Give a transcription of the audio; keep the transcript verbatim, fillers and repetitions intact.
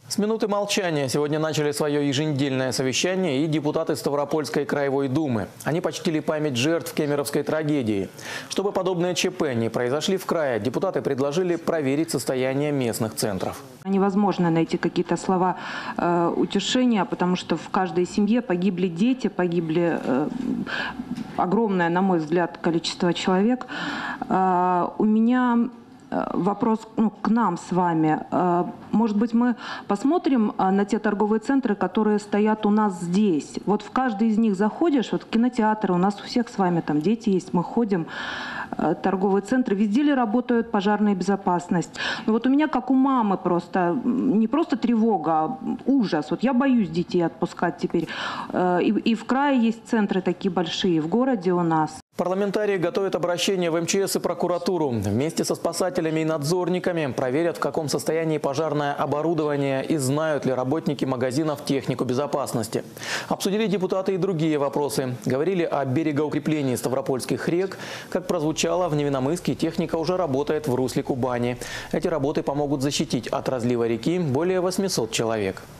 С минуты молчания сегодня начали свое еженедельное совещание и депутаты Ставропольской краевой думы. Они почтили память жертв кемеровской трагедии. Чтобы подобные ЧП не произошли в крае, депутаты предложили проверить состояние местных центров. Невозможно найти какие-то слова э, утешения, потому что в каждой семье погибли дети, погибли э, огромное, на мой взгляд, количество человек. Э, у меня вопрос ну, к нам с вами. Может быть, мы посмотрим на те торговые центры, которые стоят у нас здесь. Вот в каждый из них заходишь, вот кинотеатры, у нас у всех с вами там дети есть, мы ходим, торговые центры, везде ли работают пожарная безопасность. Но вот у меня, как у мамы, просто не просто тревога, а ужас. Вот я боюсь детей отпускать теперь. И, и в крае есть центры такие большие, в городе у нас. Парламентарии готовят обращение в эм че эс и прокуратуру. Вместе со спасателями и надзорниками проверят, в каком состоянии пожарное оборудование и знают ли работники магазинов технику безопасности. Обсудили депутаты и другие вопросы. Говорили о берегоукреплении ставропольских рек. Как прозвучало, в Невиномысске техника уже работает в русле Кубани. Эти работы помогут защитить от разлива реки более восьмисот человек.